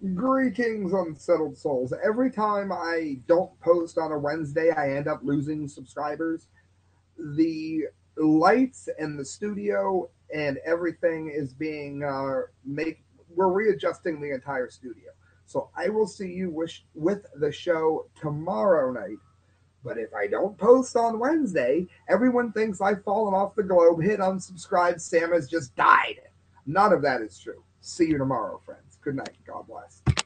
Greetings, unsettled souls. Every time I don't post on a Wednesday, I end up losing subscribers. The lights and the studio and everything is being we're readjusting the entire studio. So I will see you with the show tomorrow night. But if I don't post on Wednesday, everyone thinks I've fallen off the globe, hit unsubscribe, Sam has just died. None of that is true. See you tomorrow, friends. Good night. God bless.